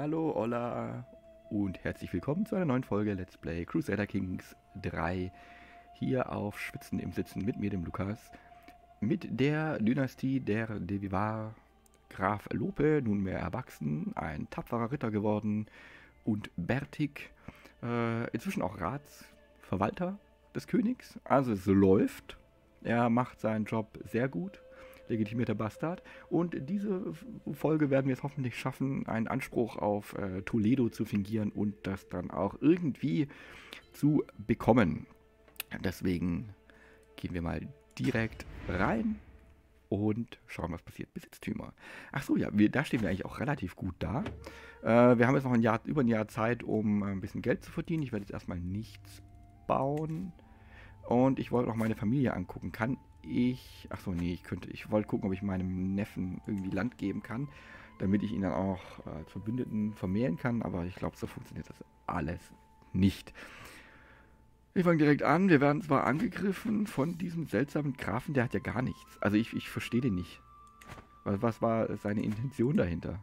Hallo, Olla und herzlich willkommen zu einer neuen Folge Let's Play Crusader Kings 3 hier auf Schwitzen im Sitzen mit mir, dem Lukas, mit der Dynastie der De Vivar, Graf Lope, nunmehr erwachsen, ein tapferer Ritter geworden und bärtig, inzwischen auch Ratsverwalter des Königs, also es läuft, er macht seinen Job sehr gut. Legitimierter Bastard. Und diese Folge werden wir es hoffentlich schaffen, einen Anspruch auf Toledo zu fingieren und das dann auch irgendwie zu bekommen. Deswegen gehen wir mal direkt rein und schauen, was passiert. Besitztümer. Achso, ja, da stehen wir eigentlich auch relativ gut da. Wir haben jetzt noch über ein Jahr Zeit, um ein bisschen Geld zu verdienen. Ich werde jetzt erstmal nichts bauen. Und ich wollte noch meine Familie angucken. Kann ich... Achso, nee, ich wollte gucken, ob ich meinem Neffen irgendwie Land geben kann, damit ich ihn dann auch als Verbündeten vermehren kann. Aber ich glaube, so funktioniert das alles nicht. Wir fangen direkt an. Wir werden zwar angegriffen von diesem seltsamen Grafen, der hat ja gar nichts. Also ich verstehe den nicht. Was war seine Intention dahinter?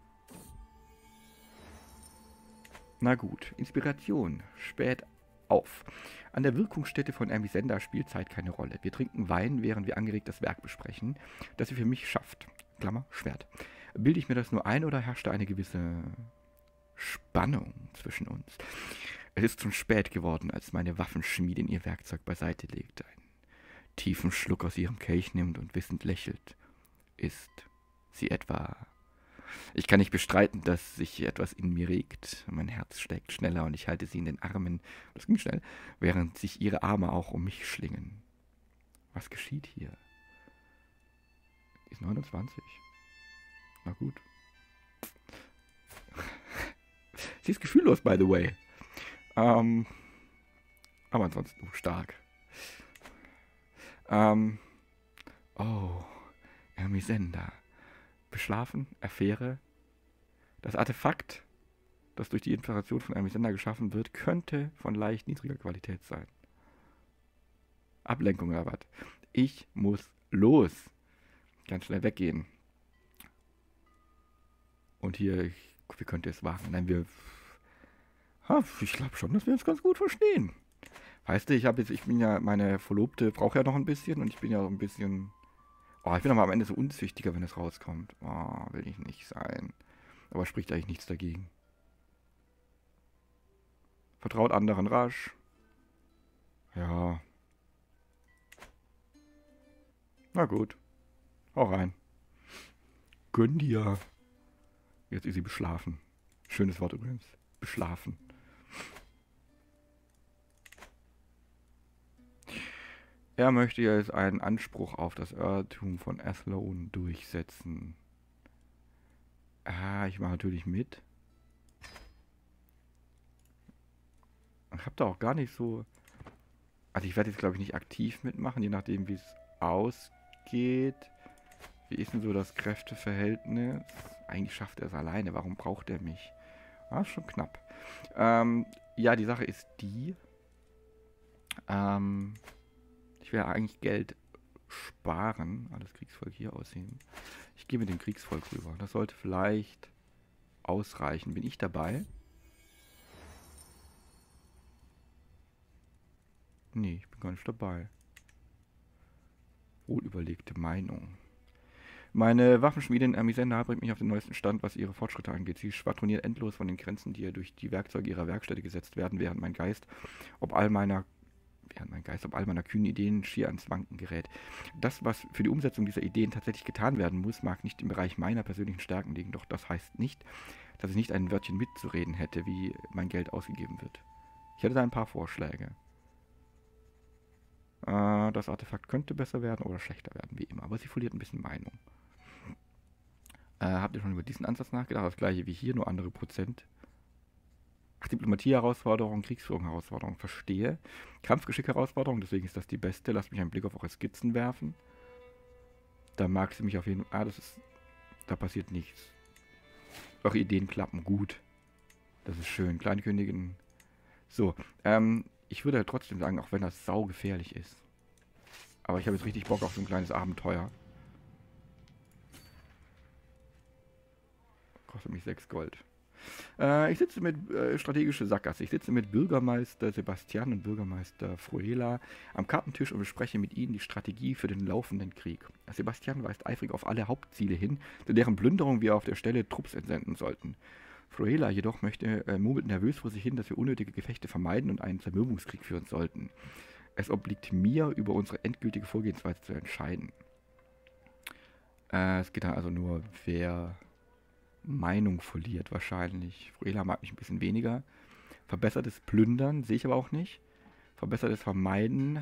Na gut, Inspiration. Spät auf. An der Wirkungsstätte von Ermisenda spielt Zeit keine Rolle. Wir trinken Wein, während wir angeregt das Werk besprechen, das sie für mich schafft. Klammer, Schwert. Bilde ich mir das nur ein oder herrscht da eine gewisse Spannung zwischen uns? Es ist schon spät geworden, als meine Waffenschmiedin ihr Werkzeug beiseite legt, einen tiefen Schluck aus ihrem Kelch nimmt und wissend lächelt. Ist sie etwa... Ich kann nicht bestreiten, dass sich etwas in mir regt. Mein Herz schlägt schneller und ich halte sie in den Armen, das ging schnell, während sich ihre Arme auch um mich schlingen. Was geschieht hier? Die ist 29. Na gut. Sie ist gefühllos, by the way. Aber ansonsten stark. Oh, Ermisenda. Beschlafen, Affäre. Das Artefakt, das durch die Inspiration von Ermisenda geschaffen wird, könnte von leicht niedriger Qualität sein. Ablenkung oder was? Ich muss los. Ganz schnell weggehen. Und hier, wie könnte es wagen? Nein, ich glaube schon, dass wir uns ganz gut verstehen. Weißt du, ich bin ja, meine Verlobte braucht ja noch ein bisschen und ich bin ja so ein bisschen... Oh, ich bin aber am Ende so unzüchtiger, wenn es rauskommt. Oh, will ich nicht sein. Aber spricht eigentlich nichts dagegen. Vertraut anderen rasch. Ja. Na gut. Hau rein. Gönn dir. Jetzt ist sie beschlafen. Schönes Wort übrigens. Beschlafen. Er möchte jetzt einen Anspruch auf das Irrtum von Athlone durchsetzen. Ah, ich mache natürlich mit. Ich habe da auch gar nicht so... Also ich werde jetzt, glaube ich, nicht aktiv mitmachen, je nachdem, wie es ausgeht. Wie ist denn so das Kräfteverhältnis? Eigentlich schafft er es alleine. Warum braucht er mich? Ah, ist schon knapp. Ja, die Sache ist die... ich werde eigentlich Geld sparen. Alles Kriegsvolk hier ausheben. Ich gehe mit dem Kriegsvolk rüber. Das sollte vielleicht ausreichen. Bin ich dabei? Nee, ich bin gar nicht dabei. Wohlüberlegte Meinung. Meine Waffenschmiedin Ermisenda bringt mich auf den neuesten Stand, was ihre Fortschritte angeht. Sie schwadroniert endlos von den Grenzen, die ihr durch die Werkzeuge ihrer Werkstätte gesetzt werden, während mein Geist, ob all meiner kühnen Ideen schier ans Wanken gerät. Das, was für die Umsetzung dieser Ideen tatsächlich getan werden muss, mag nicht im Bereich meiner persönlichen Stärken liegen, doch das heißt nicht, dass ich nicht ein Wörtchen mitzureden hätte, wie mein Geld ausgegeben wird. Ich hätte da ein paar Vorschläge. Das Artefakt könnte besser werden oder schlechter werden, wie immer, aber sie verliert ein bisschen Meinung. Habt ihr schon über diesen Ansatz nachgedacht? Das gleiche wie hier, nur andere Prozent. Ach, Diplomatie-Herausforderung, Kriegsführung-Herausforderung, verstehe. Kampfgeschick-Herausforderung, deswegen ist das die beste. Lasst mich einen Blick auf eure Skizzen werfen. Da mag sie mich auf jeden Fall... da passiert nichts. Eure Ideen klappen gut. Das ist schön. Kleine Königin. So, ich würde trotzdem sagen, auch wenn das saugefährlich ist. Aber ich habe jetzt richtig Bock auf so ein kleines Abenteuer. Kostet mich 6 Gold. Ich sitze mit strategische Sackgasse. Ich sitze mit Bürgermeister Sebastian und Bürgermeister Fruela am Kartentisch und bespreche mit ihnen die Strategie für den laufenden Krieg. Sebastian weist eifrig auf alle Hauptziele hin, zu deren Plünderung wir auf der Stelle Trupps entsenden sollten. Fruela jedoch murmelt nervös vor sich hin, dass wir unnötige Gefechte vermeiden und einen Zermürbungskrieg führen sollten. Es obliegt mir, über unsere endgültige Vorgehensweise zu entscheiden. Es geht dann also nur, wer Meinung verliert wahrscheinlich. Fruela mag mich ein bisschen weniger. Verbessertes Plündern sehe ich aber auch nicht. Verbessertes Vermeiden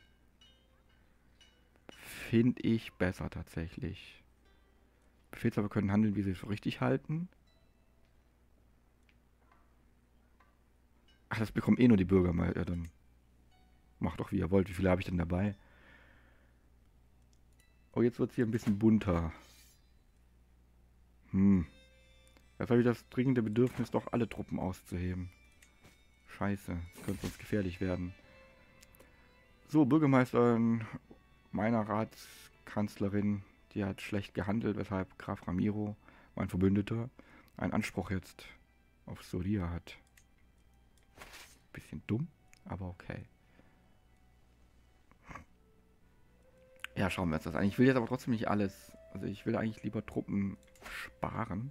finde ich besser tatsächlich. Befehlshaber können handeln, wie sie es für richtig halten. Ach, das bekommen eh nur die Bürgermeister. Ja, dann macht doch wie ihr wollt. Wie viele habe ich denn dabei? Oh, jetzt wird es hier ein bisschen bunter. Jetzt habe ich das dringende Bedürfnis, doch alle Truppen auszuheben. Scheiße, das könnte sonst gefährlich werden. So, Bürgermeisterin meiner Ratskanzlerin, die hat schlecht gehandelt, weshalb Graf Ramiro, mein Verbündeter, einen Anspruch jetzt auf Soria hat. Bisschen dumm, aber okay. Ja, schauen wir uns das an. Ich will jetzt aber trotzdem nicht alles. Also ich will eigentlich lieber Truppen sparen.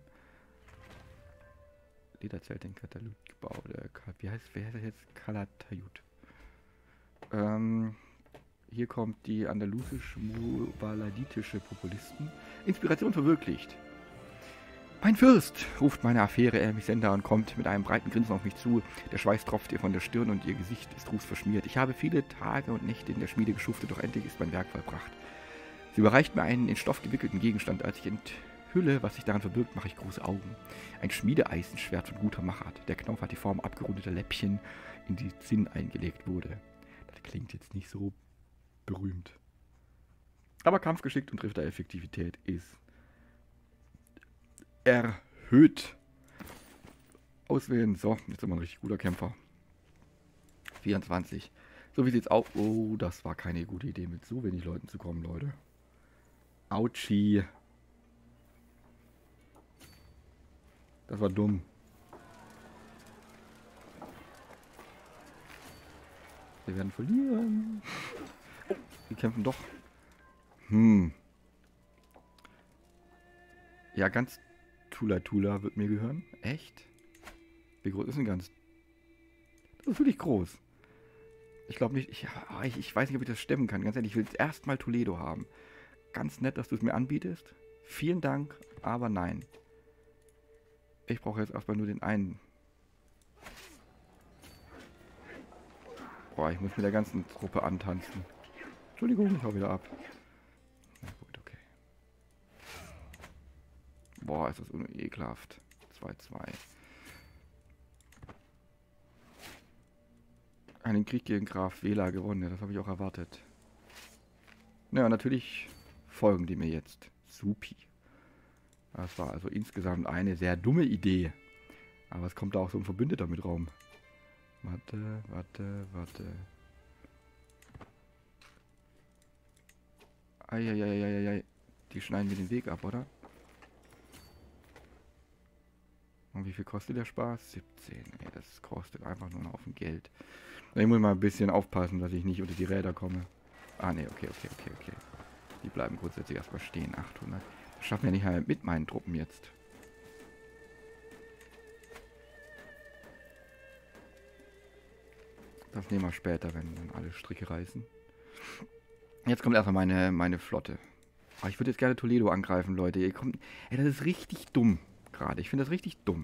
Lederzelt in Katalutbau. Wer heißt das jetzt? Calatayud. Hier kommt die andalusisch-mubaladitische Populisten. Inspiration verwirklicht. Mein Fürst, ruft meine Affäre Ermisenda und kommt mit einem breiten Grinsen auf mich zu. Der Schweiß tropft ihr von der Stirn und ihr Gesicht ist rußverschmiert. Ich habe viele Tage und Nächte in der Schmiede geschuftet, doch endlich ist mein Werk vollbracht. Sie überreicht mir einen in Stoff gewickelten Gegenstand. Als ich enthülle, was sich daran verbirgt, mache ich große Augen. Ein Schmiedeeisenschwert von guter Machart. Der Knauf hat die Form abgerundeter Läppchen, in die Zinn eingelegt wurde. Das klingt jetzt nicht so berühmt. Aber Kampfgeschick und Effektivität ist erhöht. Auswählen. So, jetzt sind wir ein richtig guter Kämpfer. 24. So, wie sieht's aus? Oh, das war keine gute Idee, mit so wenig Leuten zu kommen, Leute. Autschi. Das war dumm. Wir werden verlieren. Oh, die kämpfen doch. Ja, ganz Tula wird mir gehören. Echt? Wie groß ist denn ganz? Das ist wirklich groß. Ich glaube nicht, ich weiß nicht, ob ich das stemmen kann. Ganz ehrlich, ich will jetzt erstmal Toledo haben. Ganz nett, dass du es mir anbietest. Vielen Dank, aber nein. Ich brauche jetzt erstmal nur den einen. Boah, ich muss mit der ganzen Truppe antanzen. Entschuldigung, ich hau wieder ab. Na gut, okay. Boah, ist das ekelhaft. 2-2. Einen Krieg gegen Graf Wähler gewonnen, ja, das habe ich auch erwartet. Naja, natürlich folgen die mir jetzt. Supi. Das war also insgesamt eine sehr dumme Idee. Aber es kommt da auch so ein Verbündeter mit Raum. Warte. Eieieiei. Die schneiden mir den Weg ab, oder? Und wie viel kostet der Spaß? 17. Ey, das kostet einfach nur einen Haufen Geld. Ich muss mal ein bisschen aufpassen, dass ich nicht unter die Räder komme. Ah, ne, okay. Die bleiben grundsätzlich erstmal stehen. 800. Das schaffen wir nicht halt mit meinen Truppen jetzt. Das nehmen wir später, wenn dann alle Stricke reißen. Jetzt kommt erstmal meine Flotte. Oh, ich würde jetzt gerne Toledo angreifen, Leute. Ey, das ist richtig dumm gerade. Ich finde das richtig dumm.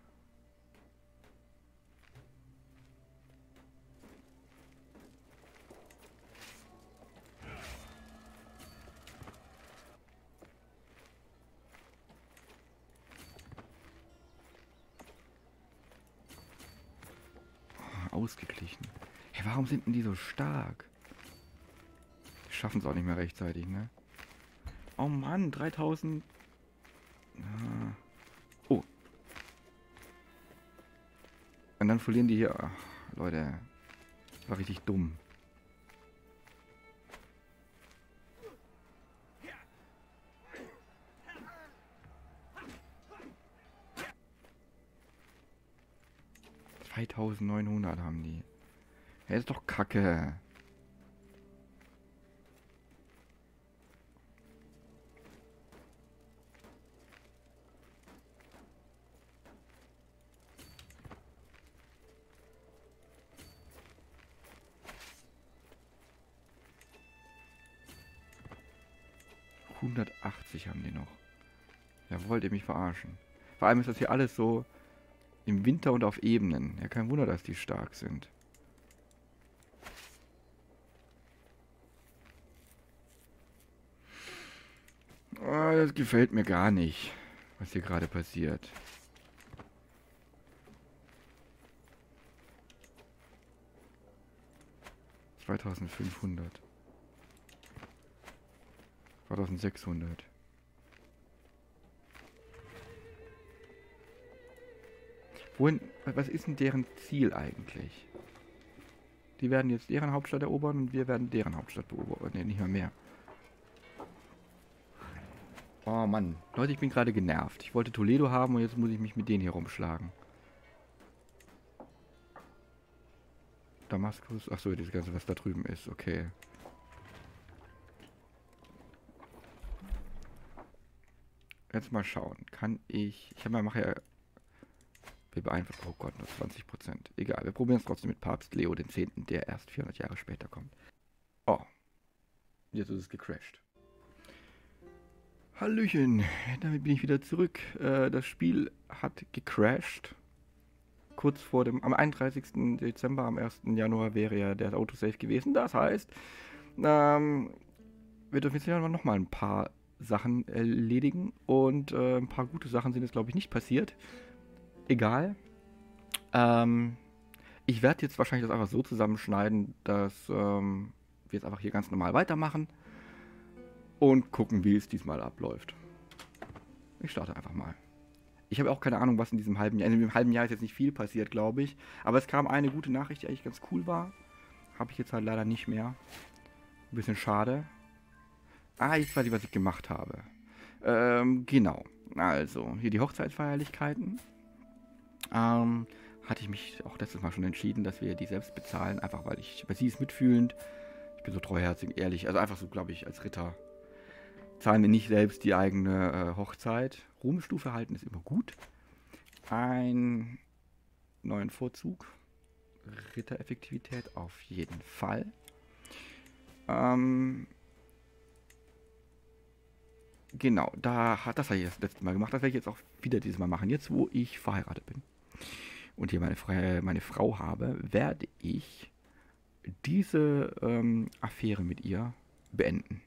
Ausgeglichen. Hey, warum sind denn die so stark? Die schaffen es auch nicht mehr rechtzeitig, ne? Oh Mann, 3000. Ah. Oh. Und dann verlieren die hier. Ach, Leute. Das war richtig dumm. 2900 haben die. Ja, ist doch kacke. ...180 haben die noch. Ja, wollt ihr mich verarschen? Vor allem ist das hier alles so im Winter und auf Ebenen. Ja, kein Wunder, dass die stark sind. Oh, das gefällt mir gar nicht, was hier gerade passiert. ...2500. 2600. Wohin, was ist denn deren Ziel eigentlich? Die werden jetzt deren Hauptstadt erobern und wir werden deren Hauptstadt erobern. Ne, nicht mal mehr. Oh Mann. Leute, ich bin gerade genervt. Ich wollte Toledo haben und jetzt muss ich mich mit denen hier rumschlagen. Damaskus. Achso, das Ganze, was da drüben ist. Okay. Jetzt mal schauen. Kann ich... Ich mache ja... Wir beeinflussen... Oh Gott, nur 20%. Egal, wir probieren es trotzdem mit Papst Leo X., der erst 400 Jahre später kommt. Oh. Jetzt ist es gecrashed. Hallöchen, damit bin ich wieder zurück. Das Spiel hat gecrashed. Kurz vor dem... Am 31. Dezember, am 1. Januar wäre ja der Autosave gewesen. Das heißt, wir dürfen jetzt ja noch mal ein paar Sachen erledigen und ein paar gute Sachen sind jetzt, glaube ich, nicht passiert. Egal. Ich werde jetzt wahrscheinlich das einfach so zusammenschneiden, dass wir jetzt einfach hier ganz normal weitermachen und gucken, wie es diesmal abläuft. Ich starte einfach mal. Ich habe auch keine Ahnung, was in diesem halben Jahr... In dem halben Jahr ist jetzt nicht viel passiert, glaube ich. Aber es kam eine gute Nachricht, die eigentlich ganz cool war. Habe ich jetzt halt leider nicht mehr. Ein bisschen schade. Ah, jetzt weiß ich, was ich gemacht habe. Genau. Also, hier die Hochzeitsfeierlichkeiten. Hatte ich mich auch letztes Mal schon entschieden, dass wir die selbst bezahlen. Einfach, weil sie ist mitfühlend. Ich bin so treuherzig, ehrlich. Also einfach so, glaube ich, als Ritter. Zahlen wir nicht selbst die eigene Hochzeit. Ruhmstufe halten ist immer gut. Einen neuen Vorzug. Rittereffektivität auf jeden Fall. Genau, das habe ich das letzte Mal gemacht. Das werde ich jetzt auch wieder dieses Mal machen. Jetzt, wo ich verheiratet bin und hier meine Frau habe, werde ich diese Affäre mit ihr beenden.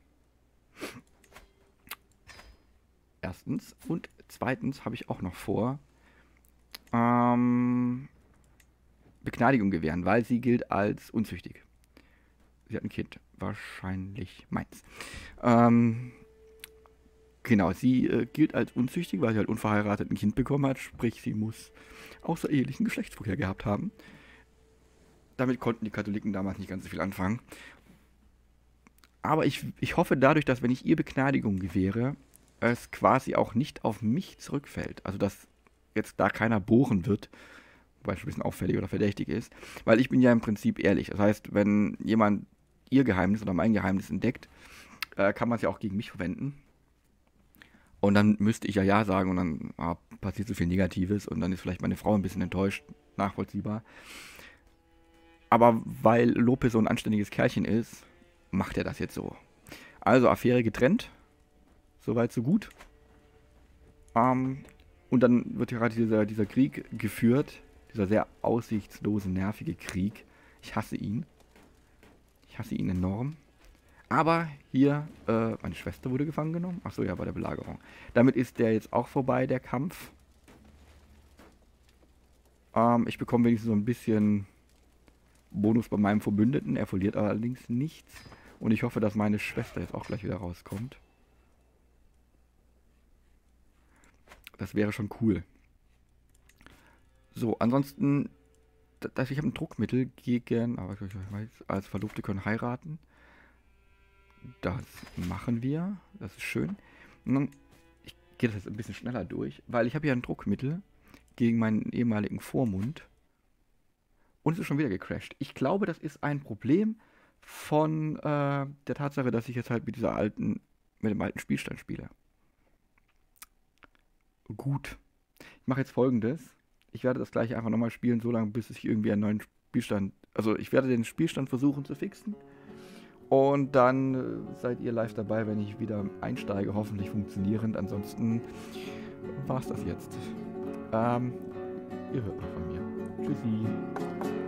Erstens. Und zweitens habe ich auch noch vor, Begnadigung gewähren, weil sie gilt als unzüchtig. Sie hat ein Kind. Wahrscheinlich meins. Genau, sie gilt als unzüchtig, weil sie halt unverheiratet ein Kind bekommen hat. Sprich, sie muss außerehelichen Geschlechtsverkehr gehabt haben. Damit konnten die Katholiken damals nicht ganz so viel anfangen. Aber ich hoffe dadurch, dass wenn ich ihr Begnadigung gewähre, es quasi auch nicht auf mich zurückfällt. Also, dass jetzt da keiner bohren wird, wobei es ein bisschen auffällig oder verdächtig ist. Weil ich bin ja im Prinzip ehrlich. Das heißt, wenn jemand ihr Geheimnis oder mein Geheimnis entdeckt, kann man es ja auch gegen mich verwenden. Und dann müsste ich ja sagen und dann passiert so viel Negatives und dann ist vielleicht meine Frau ein bisschen enttäuscht, nachvollziehbar. Aber weil Lopez so ein anständiges Kerlchen ist, macht er das jetzt so. Also Affäre getrennt, soweit so gut. Und dann wird gerade dieser Krieg geführt, dieser sehr aussichtslose, nervige Krieg. Ich hasse ihn. Ich hasse ihn enorm. Aber hier, meine Schwester wurde gefangen genommen. Achso, ja, bei der Belagerung. Damit ist der jetzt auch vorbei, der Kampf. Ich bekomme wenigstens so ein bisschen Bonus bei meinem Verbündeten. Er verliert allerdings nichts. Und ich hoffe, dass meine Schwester jetzt auch gleich wieder rauskommt. Das wäre schon cool. So, ansonsten, ich habe ein Druckmittel gegen, aber ich weiß, als Verlobte können heiraten. Das machen wir. Das ist schön. Und dann, ich gehe das jetzt ein bisschen schneller durch, weil ich habe ja ein Druckmittel gegen meinen ehemaligen Vormund. Und es ist schon wieder gecrashed. Ich glaube, das ist ein Problem von der Tatsache, dass ich jetzt halt mit dem alten Spielstand spiele. Gut. Ich mache jetzt Folgendes. Ich werde das gleich einfach nochmal spielen, so lange, bis ich irgendwie einen neuen Spielstand. Also ich werde den Spielstand versuchen zu fixen. Und dann seid ihr live dabei, wenn ich wieder einsteige, hoffentlich funktionierend. Ansonsten war's das jetzt. Ihr hört noch von mir. Tschüssi.